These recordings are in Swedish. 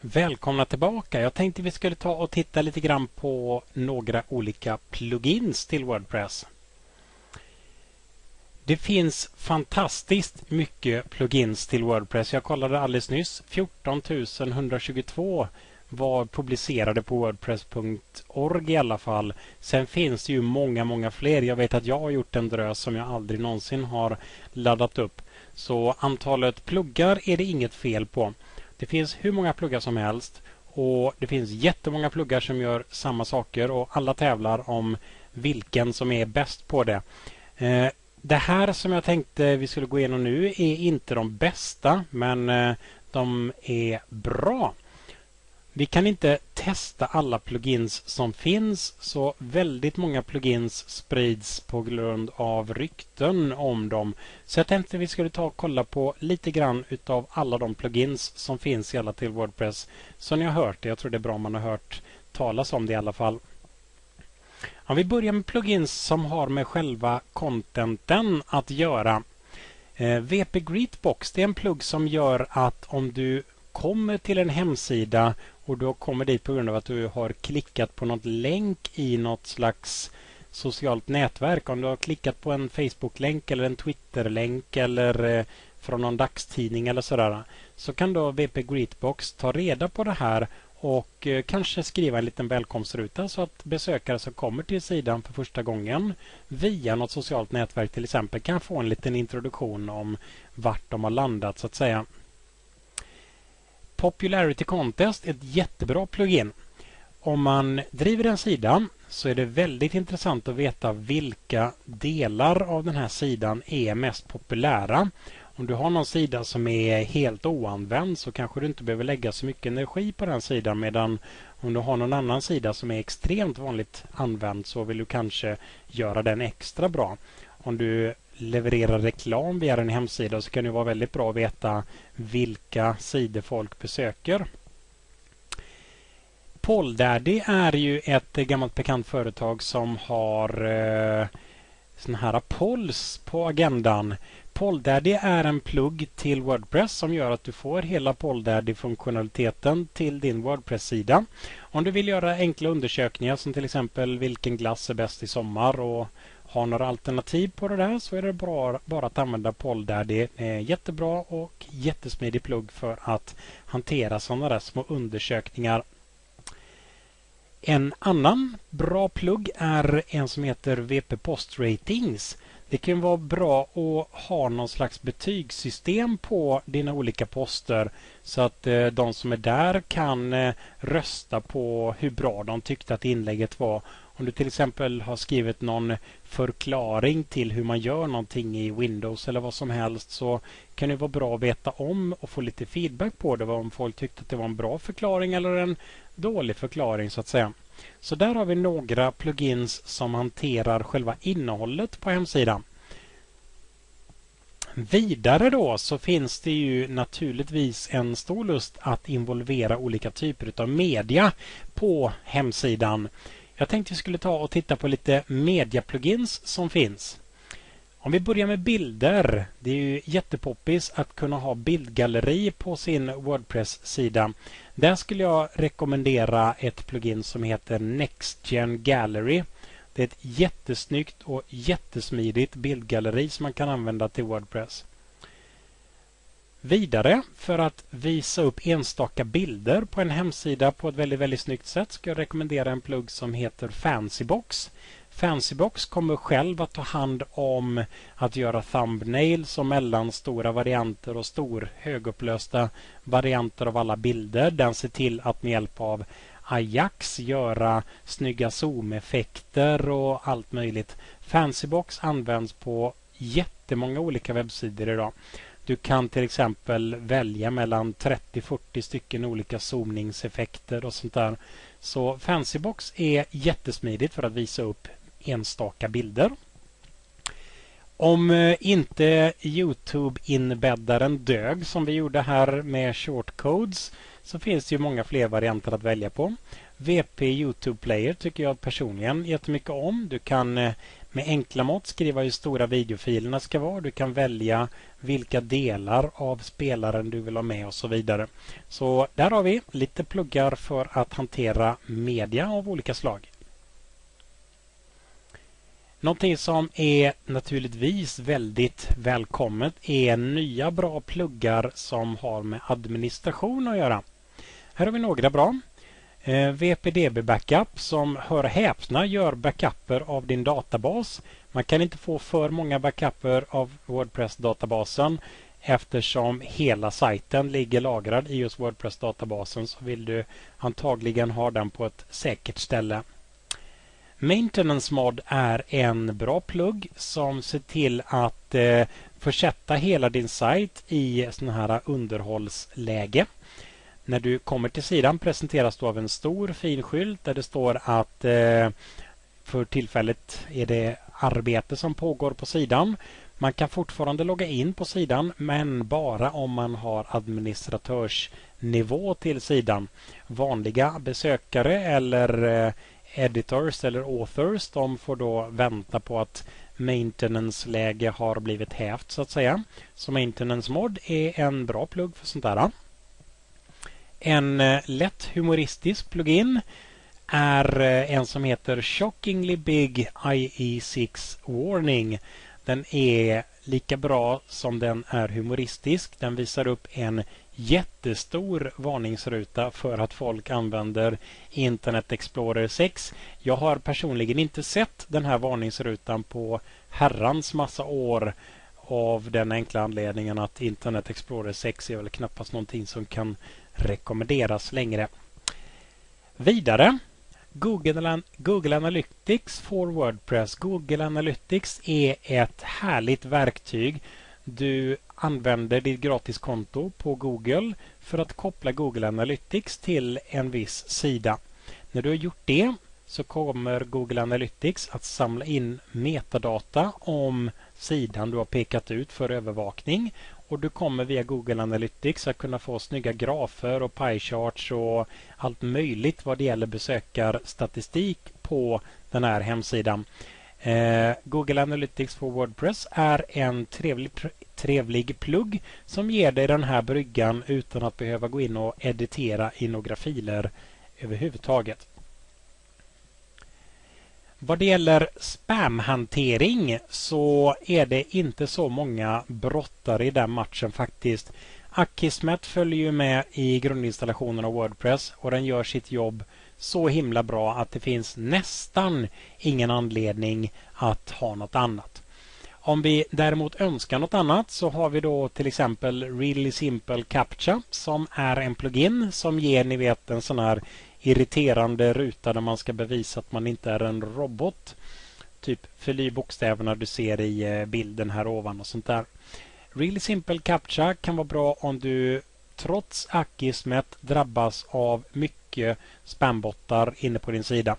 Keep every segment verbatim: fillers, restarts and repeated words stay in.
Välkomna tillbaka. Jag tänkte vi skulle ta och titta lite grann på några olika plugins till WordPress. Det finns fantastiskt mycket plugins till WordPress. Jag kollade alldeles nyss. fjorton tusen etthundratjugotvå var publicerade på wordpress punkt org i alla fall. Sen finns det ju många, många fler. Jag vet att jag har gjort en drös som jag aldrig någonsin har laddat upp. Så antalet pluggar är det inget fel på. Det finns hur många pluggar som helst och det finns jättemånga pluggar som gör samma saker och alla tävlar om vilken som är bäst på det. Eh, det här som jag tänkte vi skulle gå igenom nu är inte de bästa, men eh, de är bra. Vi kan inte testa alla plugins som finns, så väldigt många plugins sprids på grund av rykten om dem. Så jag tänkte vi skulle ta och kolla på lite grann utav alla de plugins som finns i alla till WordPress. Så ni har hört det, jag tror det är bra om man har hört talas om det i alla fall. Om vi börjar med plugins som har med själva contenten att göra. Eh, V P Greetbox, det är en plugg som gör att om du kommer till en hemsida och du kommer dit på grund av att du har klickat på något länk i något slags socialt nätverk. Om du har klickat på en Facebook-länk eller en Twitter-länk eller eh, från någon dagstidning eller sådär, så kan då V P Greetbox ta reda på det här och eh, kanske skriva en liten välkomstruta så att besökare som kommer till sidan för första gången via något socialt nätverk till exempel kan få en liten introduktion om vart de har landat så att säga. Popularity Contest är ett jättebra plugin. Om man driver en sida så är det väldigt intressant att veta vilka delar av den här sidan är mest populära. Om du har någon sida som är helt oanvänd så kanske du inte behöver lägga så mycket energi på den sidan, medan om du har någon annan sida som är extremt vanligt använd så vill du kanske göra den extra bra. Om du levererar reklam via en hemsida så kan det vara väldigt bra att veta vilka sidor folk besöker. Polldaddy är ju ett gammalt bekant företag som har eh, såna här polls på agendan. Polldaddy är en plugg till WordPress som gör att du får hela Polldaddy-funktionaliteten till din WordPress-sida. Om du vill göra enkla undersökningar som till exempel vilken glass är bäst i sommar och har några alternativ på det där, så är det bra bara att använda Polldaddy. Eh, jättebra och jättesmidig plugg för att hantera sådana där små undersökningar. En annan bra plugg är en som heter V P Post Ratings. Det kan vara bra att ha någon slags betygssystem på dina olika poster så att eh, de som är där kan eh, rösta på hur bra de tyckte att inlägget var. Om du till exempel har skrivit någon förklaring till hur man gör någonting i Windows eller vad som helst, så kan det vara bra att veta om och få lite feedback på det, om folk tyckte att det var en bra förklaring eller en dålig förklaring så att säga. Så där har vi några plugins som hanterar själva innehållet på hemsidan. Vidare då så finns det ju naturligtvis en stor lust att involvera olika typer av media på hemsidan. Jag tänkte vi skulle ta och titta på lite media-plugins som finns. Om vi börjar med bilder. Det är ju jättepoppis att kunna ha bildgalleri på sin WordPress-sida. Där skulle jag rekommendera ett plugin som heter NextGen Gallery. Det är ett jättesnyggt och jättesmidigt bildgalleri som man kan använda till WordPress. Vidare, för att visa upp enstaka bilder på en hemsida på ett väldigt, väldigt snyggt sätt ska jag rekommendera en plugg som heter Fancybox. Fancybox kommer själv att ta hand om att göra thumbnails och mellanstora varianter och stor högupplösta varianter av alla bilder. Den ser till att med hjälp av Ajax göra snygga zoom-effekter och allt möjligt. Fancybox används på jättemånga olika webbsidor idag. Du kan till exempel välja mellan trettio till fyrtio stycken olika zoomningseffekter och sånt där. Så Fancybox är jättesmidigt för att visa upp enstaka bilder. Om inte YouTube-inbäddaren dög som vi gjorde här med shortcodes, så finns det ju många fler varianter att välja på. V P YouTube Player tycker jag personligen jättemycket om. Du kan med enkla mått skriva hur stora videofilerna ska vara. Du kan välja vilka delar av spelaren du vill ha med och så vidare. Så där har vi lite pluggar för att hantera media av olika slag. Någonting som är naturligtvis väldigt välkommet är nya bra pluggar som har med administration att göra. Här har vi några bra. V P D B Backup som, hör häpna, gör backuper av din databas. Man kan inte få för många backuper av WordPress-databasen eftersom hela sajten ligger lagrad i just WordPress-databasen, så vill du antagligen ha den på ett säkert ställe. Maintenance Mod är en bra plugg som ser till att eh, försätta hela din sajt i sån här underhållsläge. När du kommer till sidan presenteras du av en stor fin skylt där det står att eh, för tillfället är det arbete som pågår på sidan. Man kan fortfarande logga in på sidan, men bara om man har administratörsnivå till sidan. Vanliga besökare eller eh, editors eller authors, de får då vänta på att maintenance-läge har blivit hävt så att säga. Så Maintenance Mod är en bra plugg för sånt där. En eh, lätt humoristisk plugin är eh, en som heter Shockingly Big I E sex Warning. Den är lika bra som den är humoristisk. Den visar upp en jättestor varningsruta för att folk använder Internet Explorer sex. Jag har personligen inte sett den här varningsrutan på herrans massa år, av den enkla anledningen att Internet Explorer sex är väl knappast någonting som kan rekommenderas längre. Vidare, Google, Google Analytics for WordPress. Google Analytics är ett härligt verktyg. Du använder ditt gratiskonto på Google för att koppla Google Analytics till en viss sida. När du har gjort det så kommer Google Analytics att samla in metadata om sidan du har pekat ut för övervakning. Och du kommer via Google Analytics att kunna få snygga grafer och pie charts och allt möjligt vad det gäller besökarstatistik på den här hemsidan. Eh, Google Analytics for WordPress är en trevlig, trevlig plugg som ger dig den här bryggan utan att behöva gå in och editera i några filer överhuvudtaget. Vad det gäller spamhantering så är det inte så många brottare i den matchen faktiskt. Akismet följer ju med i grundinstallationen av WordPress och den gör sitt jobb så himla bra att det finns nästan ingen anledning att ha något annat. Om vi däremot önskar något annat så har vi då till exempel Really Simple Captcha som är en plugin som ger, ni vet, en sån här irriterande ruta där man ska bevisa att man inte är en robot. Typ fyll i bokstäverna du ser i bilden här ovan och sånt där. Really Simple Captcha kan vara bra om du trots Akismet drabbas av mycket spambottar inne på din sida.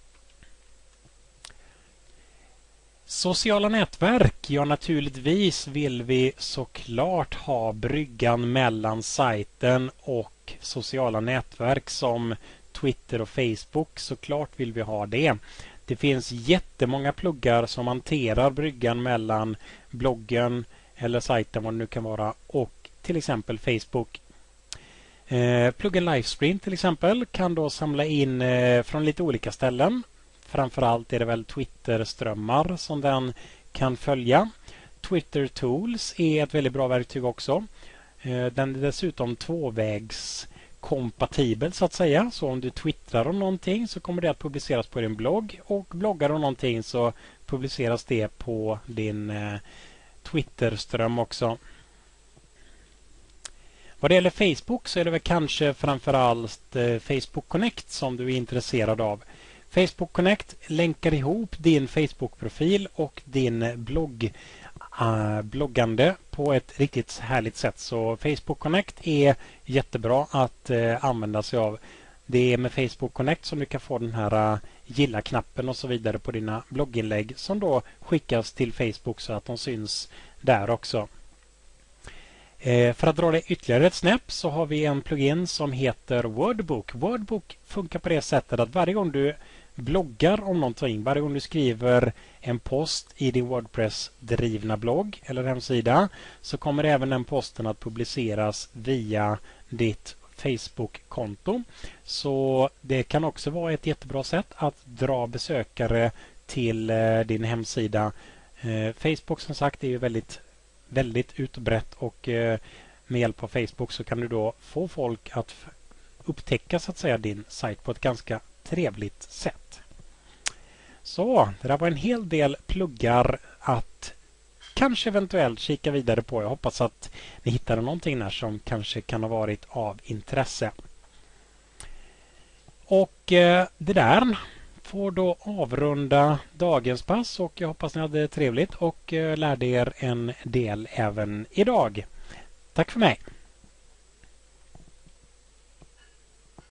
Sociala nätverk, ja naturligtvis vill vi såklart ha bryggan mellan sajten och sociala nätverk som Twitter och Facebook. Såklart vill vi ha det. Det finns jättemånga pluggar som hanterar bryggan mellan bloggen eller sajten, vad det nu kan vara, och till exempel Facebook. Eh, pluggen Livestream till exempel kan då samla in eh, från lite olika ställen. Framförallt är det väl Twitter-strömmar som den kan följa. Twitter Tools är ett väldigt bra verktyg också. Eh, den är dessutom tvåvägs kompatibel så att säga. Så om du twittrar om någonting så kommer det att publiceras på din blogg, och bloggar om någonting så publiceras det på din eh, Twitterström också. Vad det gäller Facebook så är det väl kanske framförallt eh, Facebook Connect som du är intresserad av. Facebook Connect länkar ihop din Facebook-profil och din blogg, uh, bloggande på ett riktigt härligt sätt. Så Facebook Connect är jättebra att uh, använda sig av. Det är med Facebook Connect som du kan få den här uh, gilla-knappen och så vidare på dina blogginlägg som då skickas till Facebook så att de syns där också. Eh, för att dra det ytterligare ett snäpp så har vi en plugin som heter Wordbook. Wordbook funkar på det sättet att varje gång du bloggar om någonting. Varje gång du skriver en post i din WordPress-drivna blogg eller hemsida så kommer även den posten att publiceras via ditt Facebook-konto. Så det kan också vara ett jättebra sätt att dra besökare till eh, din hemsida. Eh, Facebook som sagt är ju väldigt, väldigt utbrett och eh, med hjälp av Facebook så kan du då få folk att upptäcka så att säga din sajt på ett ganska trevligt sätt. Så, det där var en hel del pluggar att kanske eventuellt kika vidare på. Jag hoppas att ni hittade någonting där som kanske kan ha varit av intresse. Och eh, det där får då avrunda dagens pass och jag hoppas ni hade trevligt och eh, lärde er en del även idag. Tack för mig!